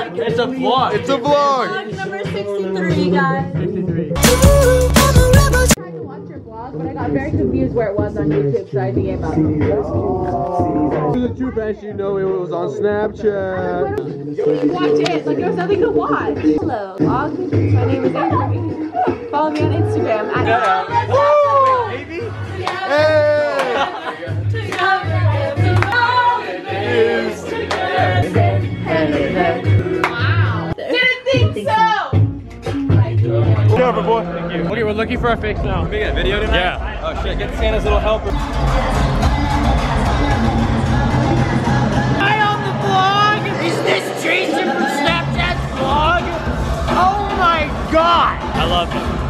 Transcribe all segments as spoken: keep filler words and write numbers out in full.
vlog. It's a vlog. It's a vlog. Vlog number sixty-three, guys. sixty-three. I tried to watch your vlog, but I got very confused where it was on YouTube, so I gave up. To the true fans, you know it was on Snapchat. Watch it. Like there's nothing to watch. Hello, vlog. My name is Avery. Follow me on Instagram at Yeah. Baby. Hey. Wow. Didn't think so. Cover, boy. Thank you. Okay, we're looking for a fix now. Can we get a video tonight? Yeah. Oh shit, get Santa's little helper. Hi on the vlog! Is this Jason from Snapchat's vlog? Oh my god! I love it.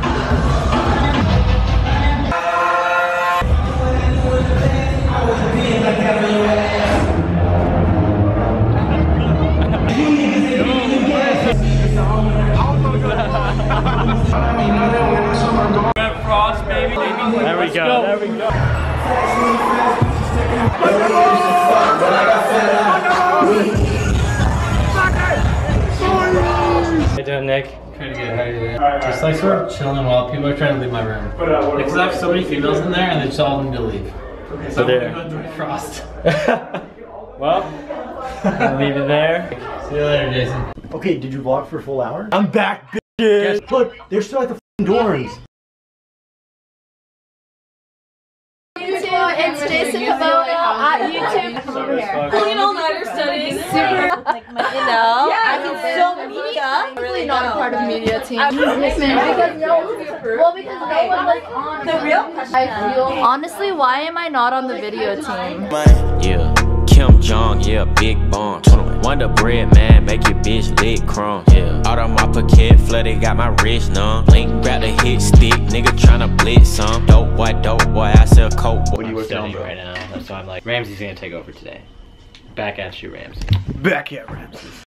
Frost, baby. There we go. There we go. How you doing, Nick? Pretty good. How you doing? Just like sort of chilling while people are trying to leave my room. Because I have so many females in there, and they just all need to leave. So I'm gonna go enjoy Frost. Well, I'll leave it there. See you later, Jason. Okay, did you vlog for a full hour? I'm back, bitches! Look, they're still at the f***ing dorms. YouTube, it's Jason Pavona at YouTube. Come over here. Pulling all-nighter studying. Super, like, you know, yeah, I'm so media. Really not a part of media team. Because no, well, because no one was on the real question. I feel honestly, why am I not on the video team? Yeah, Kim Jong, yeah, big bomb. Wonder bread, man, make your bitch lick crumb. Yeah, out of my pocket, flooded, got my wrist numb. Link, grab the hit stick, nigga tryna blitz some. Dope boy, dope boy, I sell coke. What are you working on right now? That's why I'm like, Ramsey's gonna take over today. Back at you, Ramsey. Back at Ramses.